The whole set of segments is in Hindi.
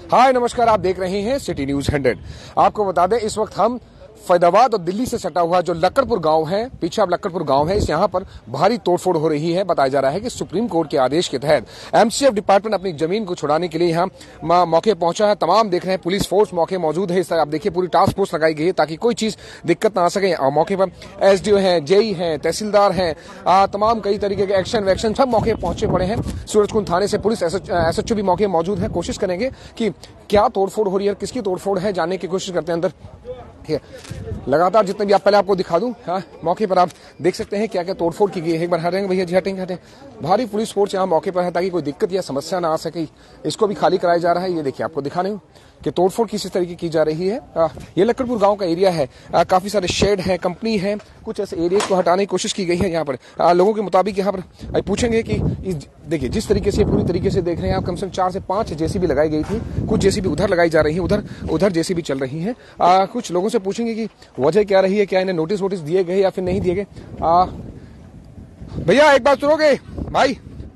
हाय नमस्कार, आप देख रहे हैं सिटी न्यूज 100। आपको बता दें इस वक्त हम फैजाबाद और दिल्ली से सटा हुआ जो लक्कड़पुर गांव है, पीछे अब लक्कड़पुर गांव है, इस यहाँ पर भारी तोड़फोड़ हो रही है। बताया जा रहा है कि सुप्रीम कोर्ट के आदेश के तहत एमसीएफ डिपार्टमेंट अपनी जमीन को छुड़ाने के लिए यहाँ मौके पहुंचा है। तमाम देख रहे हैं पुलिस फोर्स मौके मौजूद है। इस तरह आप देखिए पूरी टास्क फोर्स लगाई गई है ताकि कोई चीज दिक्कत ना आ सके। और मौके पर एसडीओ है, जेई है, तहसीलदार है, तमाम कई तरीके के एक्शन वैक्शन सब मौके पहुंचे पड़े हैं। सूरजकुंड थाने से पुलिस एसएचओ भी मौके मौजूद है। कोशिश करेंगे कि क्या तोड़फोड़ हो रही है, किसकी तोड़फोड़ है, जानने की कोशिश करते हैं अंदर। ठीक है, लगातार जितने भी आप पहले आपको दिखा दूं। हाँ, मौके पर आप देख सकते हैं क्या क्या तोड़फोड़ की गई है। एक बार हटेंगे भैया जी, हटेंगे। भारी पुलिस फोर्स यहाँ मौके पर है ताकि कोई दिक्कत या समस्या ना आ सके। इसको भी खाली कराया जा रहा है। ये देखिए आपको दिखा रही हूँ कि तोड़फोड़ किसी तरीके की जा रही है। ये लक्कड़पुर गांव का एरिया है। काफी सारे शेड है, कंपनी है, कुछ ऐसे एरिया को हटाने की कोशिश की गई है। यहाँ पर लोगों के मुताबिक यहाँ पर पूछेंगे कि देखिए जिस तरीके से पूरी तरीके से देख रहे हैं आप, कम से कम 4 से 5 जेसीबी लगाई गई थी। कुछ जेसीबी उधर लगाई जा रही है, उधर जेसीबी चल रही है। कुछ लोगों से पूछेंगे कि वजह क्या रही है, क्या इन्हें नोटिस वोटिस दिए गए या फिर नहीं दिए गए। भैया एक बात सुनोगे भाई,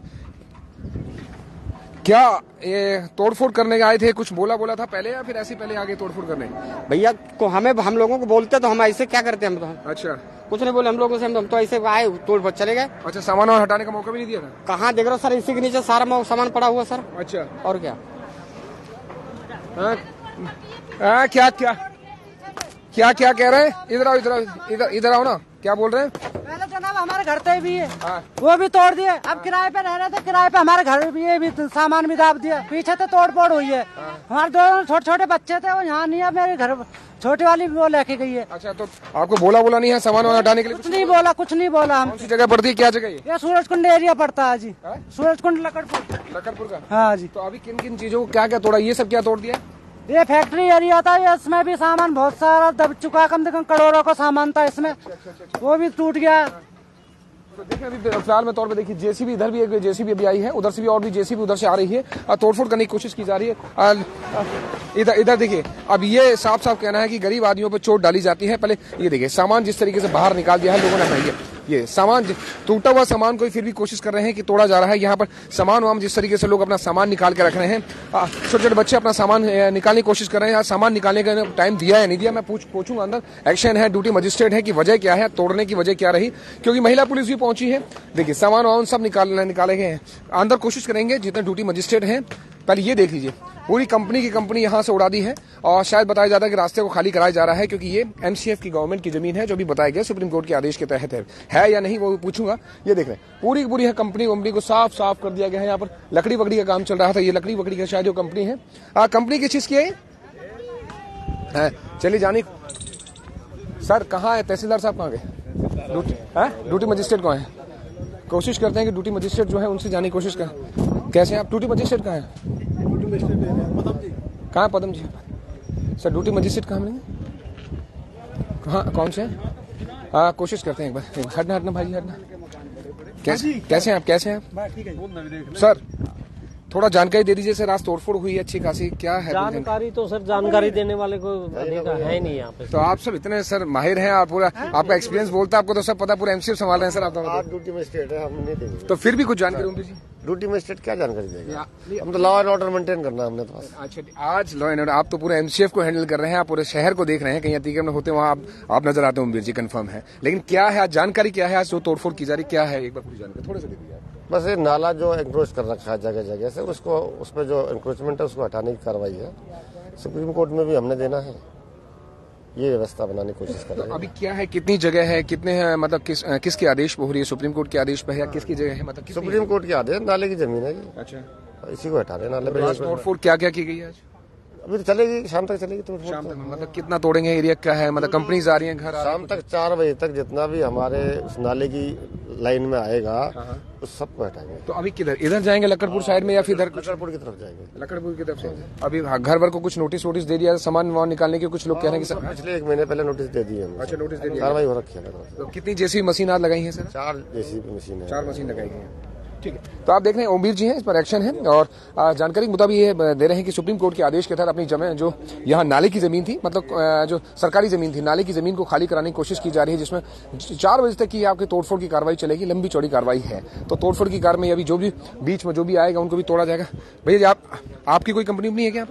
क्या ये तोड़फोड़ करने आए थे? कुछ बोला था पहले या फिर ऐसे पहले आगे तोड़फोड़ करने? भैया को हम लोगों को बोलते तो हम ऐसे क्या करते हम तो। अच्छा, कुछ नहीं बोले हम लोगों से, हम तो ऐसे आए तोड़ चले गए। अच्छा, सामान और हटाने का मौका भी नहीं दिया था? कहाँ देख रहे हो सर, इसी के नीचे सारा सामान पड़ा हुआ सर। अच्छा, और क्या? क्या कह रहे हैं? इधर आओ ना, क्या बोल रहे हैं? पहले जनाब हमारे घर पे भी है, वो भी तोड़ दिए। अब किराए पे रह रहे थे, किराए पे हमारे घर भी सामान भी दाब दिया। पीछे तो तोड़ फोड़ हुई है। हमारे 2 छोटे छोटे बच्चे थे, वो यहाँ नहीं है। मेरे घर छोटी वाली वो लेके गई है। अच्छा, तो आपको बोला नहीं है सामान हटाने के लिए? कुछ नहीं बोला। हम कौन सी जगह पड़ती है, क्या जगह? ये सूरजकुंड एरिया पड़ता है जी। सूरजकुंड लक्कड़पुर का। हाँ जी। तो अभी किन किन चीजों को क्या क्या तोड़ा? ये सब क्या तोड़ दिया? ये फैक्ट्री एरिया था, इसमें भी सामान बहुत सारा दब चुका, कम से कम करोड़ों का सामान था इसमें। वो भी टूट गया। तो देखिए अभी फिलहाल में तौर पे देखिए जेसीबी इधर भी एक जेसीबी अभी आई है, उधर से भी और भी जेसीबी उधर से आ रही है। तोड़फोड़ करने की कोशिश की जा रही है। इधर देखिए, अब ये साफ कहना है कि गरीब आदमियों पर चोट डाली जाती है। पहले ये देखिए सामान जिस तरीके से बाहर निकाल दिया है लोगों ने। ये सामान टूटा हुआ सामान को फिर भी कोशिश कर रहे हैं कि तोड़ा जा रहा है। यहाँ पर सामान जिस तरीके से लोग अपना सामान निकाल के रख रहे हैं, छोटे छोटे बच्चे अपना सामान निकालने की कोशिश कर रहे हैं। सामान निकालने का टाइम दिया या नहीं दिया मैं पूछूंगा। अंदर एक्शन है, ड्यूटी मजिस्ट्रेट है कि वजह क्या है, तोड़ने की वजह क्या रही, क्योंकि महिला पुलिस भी पहुंची है। देखिए सामान सब निकाले गए हैं। अंदर कोशिश करेंगे जितने ड्यूटी मजिस्ट्रेट हैं। पहले ये देख लीजिए, पूरी कंपनी यहाँ से उड़ा दी है और शायद बताया जाता है कि रास्ते को खाली कराया जा रहा है, क्योंकि ये एमसीएफ की गवर्नमेंट की जमीन है, जो भी बताया गया सुप्रीम कोर्ट के आदेश के तहत है या नहीं वो पूछूंगा। ये देख रहे हैं पूरी है कंपनी को साफ कर दिया गया है। यहाँ पर लकड़ी वकड़ी का काम चल रहा था। ये लकड़ी वकड़ी का शायद जो कंपनी है, कंपनी किस चीज की है? चलिए जानी सर, कहाँ है तहसीलदार साहब? कहाँ गए? ड्यूटी मजिस्ट्रेट कहाँ है? कोशिश करते हैं कि ड्यूटी मजिस्ट्रेट जो है उनसे जाने की कोशिश कर। कैसे आप? ड्यूटी मजिस्ट्रेट कहाँ है? कहाँ पदम जी? सर ड्यूटी मजिस्ट्रेट कहाँ मिलेंगे? कहाँ, कौन से? कोशिश करते हैं एक बार। हटना भाई, हटना। कैसे हैं आप? सर थोड़ा जानकारी दे दीजिए सर। आज तोड़फोड़ हुई है अच्छी खासी, क्या है जानकारी? तो सर जानकारी देने वाले को है नहीं यहाँ पे। तो आप सब इतने सर माहिर हैं, आप पूरा आपका एक्सपीरियंस बोलता है, आपको तो सब पता, पूरा एमसीएफ संभाल रहे हैं सर आप तो। ड्यूटी मजिस्ट्रेट है, हम नहीं देंगे। तो फिर भी कुछ जानकारी होगी जी। ड्यूटी मजिस्ट्रेट क्या जानकारी देगा? हम तो लॉ एंड ऑर्डर मेंटेन करना हमने तो। अच्छा, आज लॉ एंड ऑर्डर आप तो पूरे एमसीएफ को हैंडल कर रहे हैं, आप पूरे शहर को देख रहे हैं। कहीं अतिक्रमण होते वहाँ आप नजर आते हैं जी, कंफर्म है। लेकिन क्या है आज जानकारी, क्या है आज जो तोड़फोड़ की जा रही, क्या है? एक बार पूरी जानकारी थोड़ा सा दे दीजिए। बस ये नाला जो एंक्रोच कर रखा है जगह जगह से, उसको उसमें जो एंक्रोचमेंट है उसको हटाने की कार्रवाई है। सुप्रीम कोर्ट में भी हमने देना है, ये व्यवस्था बनाने की कोशिश कर रहे हैं। अभी क्या है, कितनी जगह है, कितने हैं, मतलब किसके आदेश पे हो रही है? सुप्रीम कोर्ट के आदेश पे है या किसकी जगह है? मतलब सुप्रीम कोर्ट के आदेश, नाले की जमीन है ये। अच्छा, इसी को हटा रहे नाले पे। तोड़फोड़ क्या क्या की गई है आज? अभी तो चलेगी, शाम तक चलेगी तोड़फोड़। शाम तक मतलब कितना तोड़ेंगे? एरिया क्या है, मतलब कंपनीज आ रही हैं, घर? शाम तक 4 बजे तक जितना भी हमारे उस नाले की लाइन में आएगा उस सबको हटाएंगे। तो अभी किधर, इधर जाएंगे लक्कड़पुर साइड में या फिर इधर? लक्कड़पुर की तरफ जाएंगे। लक्कड़पुर की तरफ से अभी घर भर को कुछ नोटिस दे दिया सामान वहाँ निकालने के? कुछ लोग कह रहे हैं कि पिछले 1 महीने पहले नोटिस दे दिए। अच्छा, नोटिस दे दिया, कार्रवाई हो रखी है। तो कितनी जेसीबी मशीन आज लगाई है सर? 4 जेसीबी मशीन है। 4 मशीन लगाई गई है। ठीक है, तो आप देख रहे हैं ओमवीर जी हैं, इस पर एक्शन है। और जानकारी के मुताबिक ये दे रहे हैं कि सुप्रीम कोर्ट के आदेश के तहत अपनी जमीन, जो यहाँ नाले की जमीन थी, मतलब जो सरकारी जमीन थी, नाले की जमीन को खाली कराने की कोशिश की जा रही है, जिसमें 4 बजे तक की आपकी तोड़फोड़ की कार्रवाई चलेगी। लंबी चौड़ी कार्रवाई है। तो तोड़फोड़ की कार्रवाई अभी जो भी बीच में जो भी आएगा उनको भी तोड़ा जाएगा। भैया जी आपकी कोई कंपनी नहीं है क्या यहाँ पर?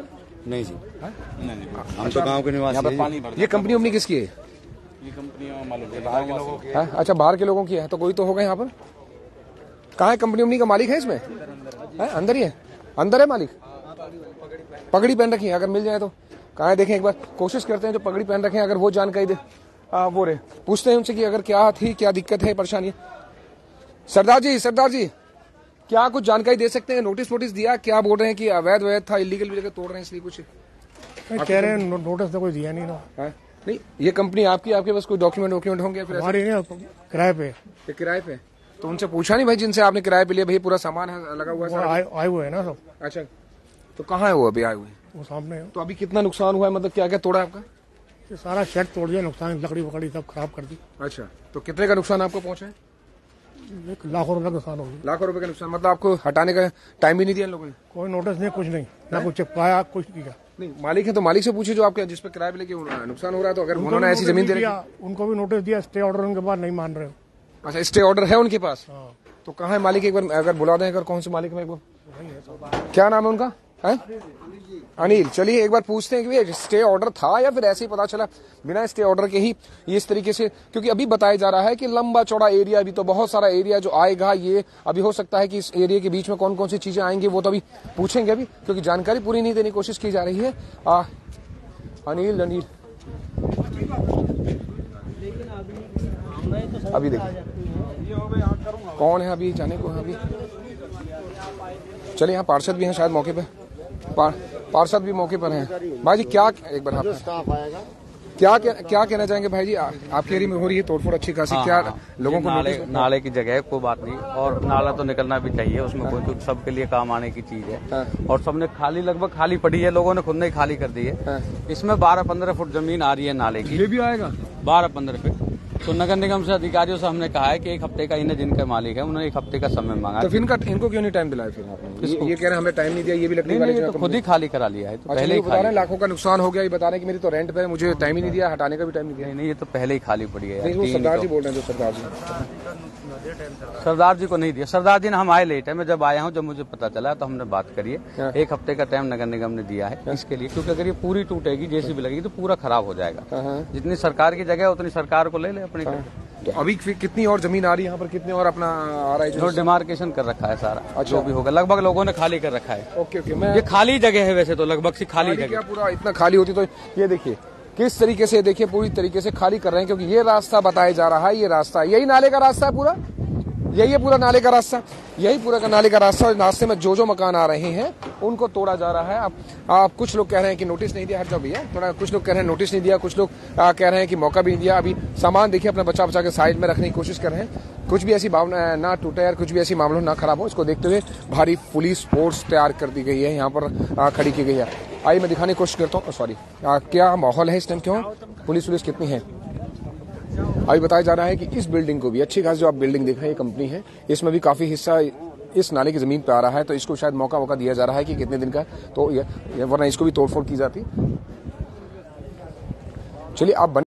नहीं जी, नहीं, हम तो गांव के निवासी हैं। ये कंपनी उम्नी किसकी है? ये कंपनी बाहर के लोगों की है? अच्छा, बाहर के लोगों की है, तो कोई तो होगा यहाँ पर। कहाँ है कंपनी उम्नी का मालिक है इसमें? है अंदर ही है, अंदर है मालिक। पगड़ी पहन रखी है, अगर मिल जाए तो कहाँ है देखें एक बार, कोशिश करते हैं जो पगड़ी पहन रखे हैं अगर वो जानकारी दे वो रहे, पूछते हैं उनसे कि अगर क्या थी, क्या दिक्कत है, परेशानी है। सरदार जी क्या कुछ जानकारी दे सकते हैं? नोटिस दिया, क्या बोल रहे हैं कि अवैध था, इलीगल भी जगह तोड़ रहे हैं इसलिए कुछ कह रहे हैं? नोटिस तो कोई दिया नहीं ना। नहीं, ये कंपनी आपकी, आपके पास कोई डॉक्यूमेंट होंगे? फिर हमारी किराए पे। किराए पे तो उनसे पूछा नहीं भाई जिनसे आपने किराए पे लिया, भाई पूरा सामान है लगा हुआ है, आए हुए है ना सब। अच्छा, तो कहाँ है वो अभी आए हुए? वो सामने है। तो अभी कितना नुकसान हुआ है, मतलब क्या क्या तोड़ा आपका? ये सारा शेड तोड़ दिया, नुकसान, लकड़ी वकड़ी सब खराब कर दी। अच्छा, तो कितने का नुकसान आपको पहुंचा है? लाखों रुपए का नुकसान हो गया। लाखों रुपए का नुकसान, मतलब आपको हटाने का टाइम भी नहीं दिया इन लोगों ने? कोई नोटिस नहीं, कुछ नहीं, ना कुछ चिपकाया, कुछ किया। नहीं, मालिक है तो मालिक से पूछे जो आपके जिस पे किराए पे लेके नुकसान हो रहा है, तो अगर उन्होंने ऐसी जमीन दे रखी, उनको भी नोटिस दिया, स्टे ऑर्डर उनके बाद नहीं मान रहे हो। अच्छा, स्टे ऑर्डर है उनके पास? तो कहाँ है मालिक? एक बार अगर बुला दें, अगर कौन से मालिक है, क्या नाम है उनका? अनिल। चलिए एक बार पूछते हैं कि स्टे ऑर्डर था या फिर ऐसे ही पता चला बिना स्टे ऑर्डर के ही ये इस तरीके से, क्योंकि अभी बताया जा रहा है कि लंबा चौड़ा एरिया, अभी तो बहुत सारा एरिया जो आएगा, ये अभी हो सकता है कि इस एरिया के बीच में कौन कौन सी चीजें आएंगी वो तो अभी पूछेंगे अभी, क्योंकि जानकारी पूरी नहीं देने की कोशिश की जा रही है। अनिल अभी देखिए कौन है अभी जाने को। अभी चलिए, यहाँ पार्षद भी हैं शायद मौके पे, पार्षद भी मौके पर हैं। भाई जी क्या एक बार क्या कहना चाहेंगे भाई जी? आपके एरिया में हो रही है तोड़फोड़ अच्छी खासी, क्या लोगों को? नाले की जगह है, कोई बात नहीं, और नाला तो निकलना भी चाहिए, उसमें कोई सबके लिए काम आने की चीज है। और सबने लगभग खाली पड़ी है, लोगों ने खुद ने खाली कर दी है। इसमें 12-15 फुट जमीन आ रही है नाले की। ये भी आएगा 12-15 फीट। तो नगर निगम से अधिकारियों से हमने कहा है कि 1 हफ्ते का, इन्हें जिनका मालिक है उन्होंने 1 हफ्ते का समय मांगा। तो फिर इनको क्यों नहीं टाइम दिलाया फिर आपने? ये कह रहे हैं हमें टाइम नहीं दिया, ये भी लकड़ी वाले तो खुद ही खाली करा लिया है। तो पहले ही बता रहे हैं लाखों का नुकसान हो गया, ये बता रहे हैं कि मेरी तो रेंट पे है, मुझे टाइम ही नहीं दिया, हटाने का भी टाइम नहीं दिया। नहीं, ये तो पहले ही खाली पड़ी है। सरदार जी बोल रहे हैं, जो सरदार जी को नहीं दिया। सरदार जी ने, हम आए लेट है, मैं जब आया हूँ, जब मुझे पता चला तो हमने बात करी है। 1 हफ्ते का टाइम नगर निगम ने दिया है इसके लिए, क्योंकि अगर ये पूरी टूटेगी, जेसीबी लगेगी तो पूरा खराब हो जाएगा। जितनी सरकार की जगह उतनी सरकार को ले ले अपनी। तो अभी कितनी और जमीन आ रही है यहाँ पर, कितने और अपना आ रहा है? जो डिमार्केशन कर रखा है सारा, जो भी होगा लगभग लोगों ने खाली कर रखा है। ओके, ये खाली जगह है वैसे तो, लगभग सी खाली जगह। पूरा इतना खाली होती तो ये देखिए किस तरीके से, देखिए पूरी तरीके से खाली कर रहे हैं, क्योंकि ये रास्ता बताया जा रहा है, ये रास्ता यही नाले का रास्ता है, पूरा यही है, पूरा नाले का रास्ता, यही पूरा का नाले का रास्ता। और रास्ते में जो मकान आ रहे हैं उनको तोड़ा जा रहा है। अब कुछ लोग कह रहे हैं कि नोटिस नहीं दिया, हट जाओ भैया थोड़ा, कुछ लोग कह रहे हैं नोटिस नहीं दिया, कुछ लोग कह रहे हैं कि मौका भी नहीं दिया। अभी सामान देखिए अपना बचा के साइड में रखने की कोशिश कर रहे हैं, कुछ भी ऐसी भावना ना टूटे यार, कुछ भी ऐसी मामला ना खराब हो, इसको देखते हुए भारी पुलिस फोर्स तैयार कर दी गई है, यहाँ पर खड़ी की गई है। आइए मैं दिखाने की कोशिश करता हूँ। सॉरी, क्या माहौल है इस टाइम, क्यों पुलिस कितनी है? अभी बताया जा रहा है कि इस बिल्डिंग को भी, अच्छी खास जो आप बिल्डिंग देख रहे हैं, ये कंपनी है, इसमें भी काफी हिस्सा इस नाले की जमीन पे आ रहा है, तो इसको शायद मौका दिया जा रहा है कि कितने दिन का, तो वरना इसको भी तोड़फोड़ की जाती। चलिए आप